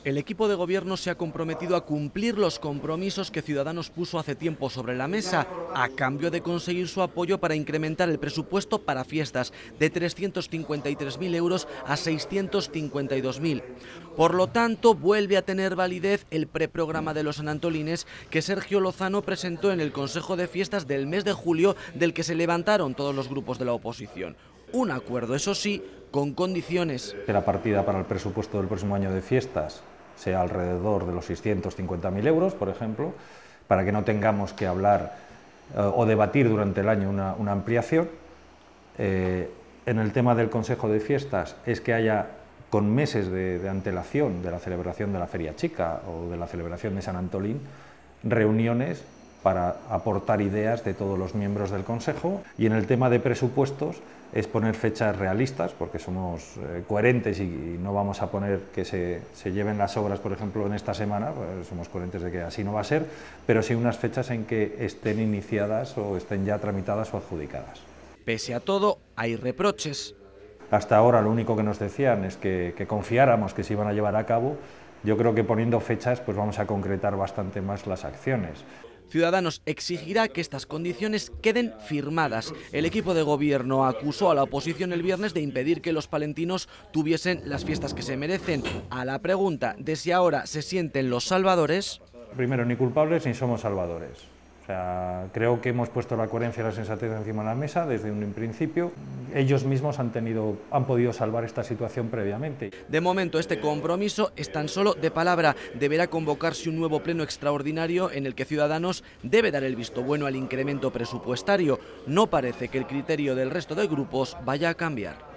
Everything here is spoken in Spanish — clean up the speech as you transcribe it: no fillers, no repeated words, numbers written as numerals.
El equipo de gobierno se ha comprometido a cumplir los compromisos que Ciudadanos puso hace tiempo sobre la mesa, a cambio de conseguir su apoyo para incrementar el presupuesto para fiestas de 353.000 euros a 652.000. Por lo tanto, vuelve a tener validez el preprograma de los sanantolines que Sergio Lozano presentó en el Consejo de Fiestas del mes de julio, del que se levantaron todos los grupos de la oposición. Un acuerdo, eso sí, con condiciones. Que la partida para el presupuesto del próximo año de fiestas sea alrededor de los 650.000 euros, por ejemplo, para que no tengamos que hablar o debatir durante el año una ampliación. En el tema del Consejo de Fiestas es que haya, con meses de antelación de la celebración de la Feria Chica o de la celebración de San Antolín, reuniones para aportar ideas de todos los miembros del Consejo. Y en el tema de presupuestos es poner fechas realistas, porque somos coherentes y no vamos a poner que se lleven las obras, por ejemplo, en esta semana, pues somos coherentes de que así no va a ser, pero sí unas fechas en que estén iniciadas o estén ya tramitadas o adjudicadas. Pese a todo, hay reproches. Hasta ahora lo único que nos decían es que confiáramos que se iban a llevar a cabo. Yo creo que poniendo fechas pues vamos a concretar bastante más las acciones. Ciudadanos exigirá que estas condiciones queden firmadas. El equipo de gobierno acusó a la oposición el viernes de impedir que los palentinos tuviesen las fiestas que se merecen. A la pregunta de si ahora se sienten los salvadores... Primero, ni culpables ni somos salvadores. O sea, creo que hemos puesto la coherencia y la sensatez encima de la mesa desde un principio. Ellos mismos han podido salvar esta situación previamente. De momento, este compromiso es tan solo de palabra. Deberá convocarse un nuevo pleno extraordinario en el que Ciudadanos debe dar el visto bueno al incremento presupuestario. No parece que el criterio del resto de grupos vaya a cambiar.